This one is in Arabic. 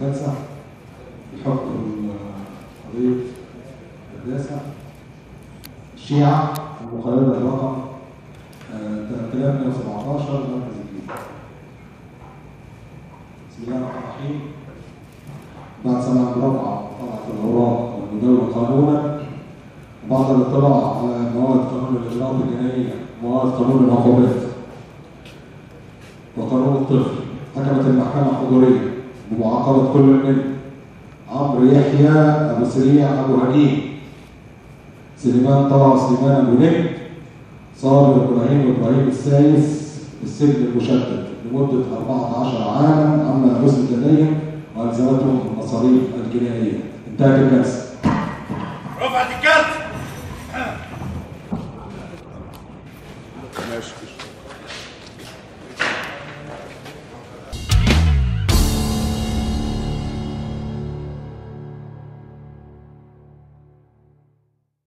الجلسة بحكم قضية القداسة الشيعة المقيدة برقم 3117 مركز الجيزة. بسم الله الرحمن الرحيم. بعد سماع المراجعة وطلعة الأوراق والمدونة قانونا وبعد الاطلاع على مواد قانون الإجراءات الجنائية ومواد قانون العقوبات وقانون الطفل، حكمت المحكمة حضوريا بمعاقبة كل من عمرو يحيى أبو سريع أبو هديم، سليمان طه سليمان أبو نجم، صابر إبراهيم السايس بالسجن المشدد لمدة 14 عاما عما أثبت لديهم وألزمتهم المصاريف الجنائية. انتهت الجلسة. رفعت الكارت. ماشي.